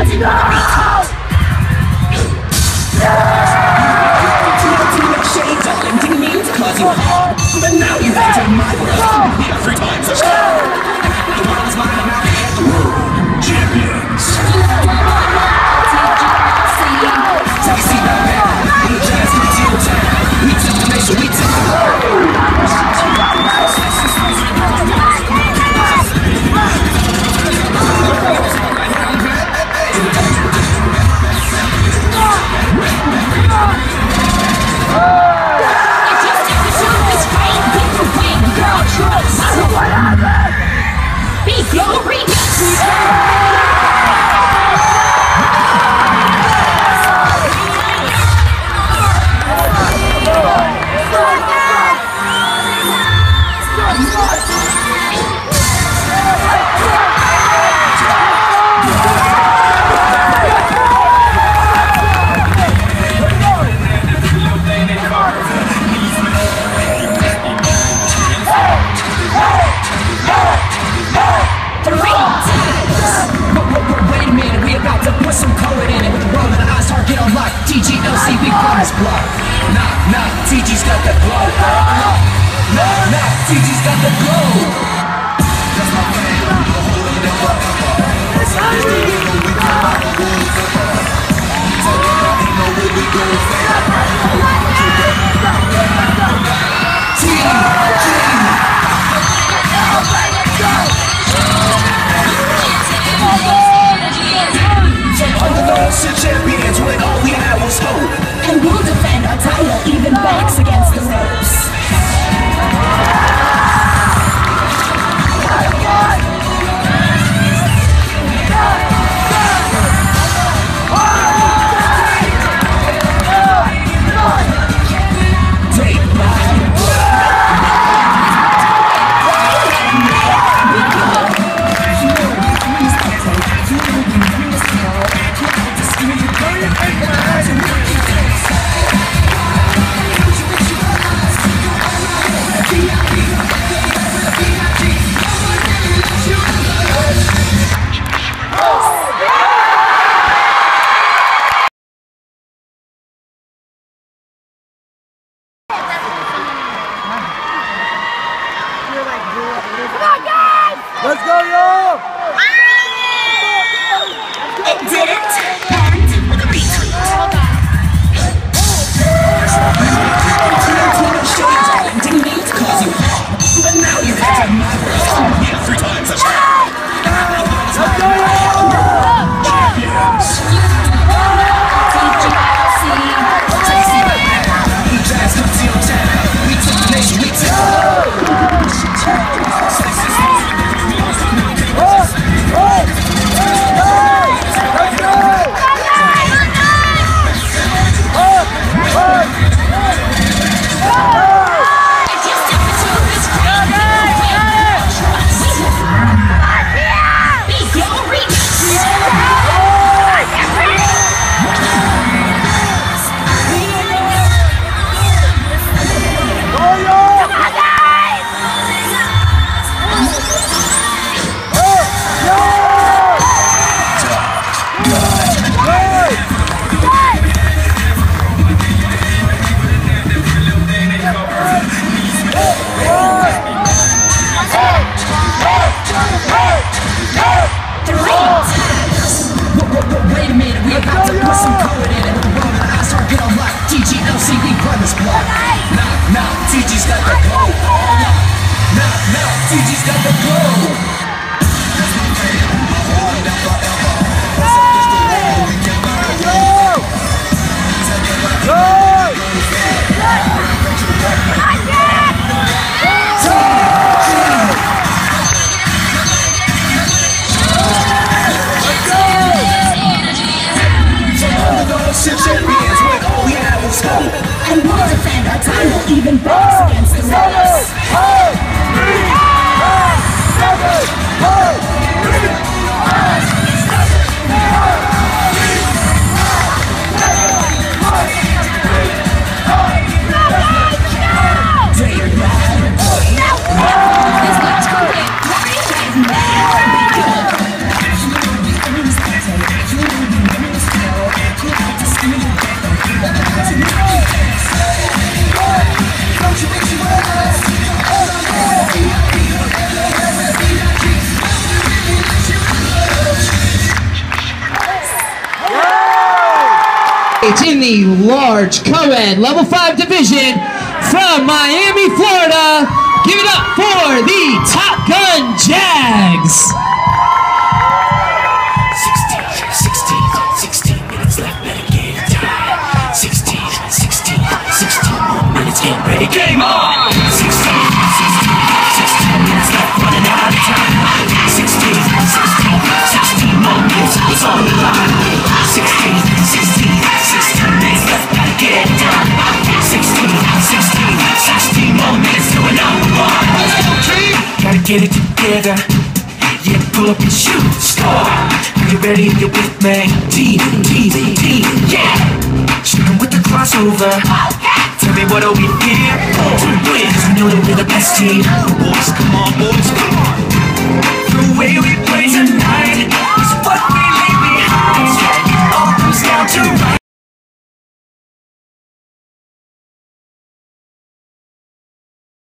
But now you enter my world. Every time the world is mine, now we have the world. Champions. Taxi now, man. We just went to the town. We took the nation, we took the world. TGLC, big bonus block. Nah, TG's got that glow. Nah, TG's got that glow. That's my man, hold on that fuck. This ain't no we come out the woods. Ain't no way we gon' fail. Champions when all we had was hope. And we'll defend our title, even backs against the ropes. match in the large co-ed level 5 division from Miami, Florida. Give it up for the Top Gun Jags. 16 minutes left, better get it done. 16 more minutes, get ready, game on! 16 minutes left, running out of time. 16 more minutes, it's on the line. 16 minutes left, better get it done. 16 more minutes to a number one. Gotta get it together. Yeah, pull up your shoes, score. Are you ready? You're with me. Team, yeah. Shooting with the crossover. Tell me what are we here for? To win, 'cause we know that we're the best team. Boys, come on, boys, come on. The way we play tonight is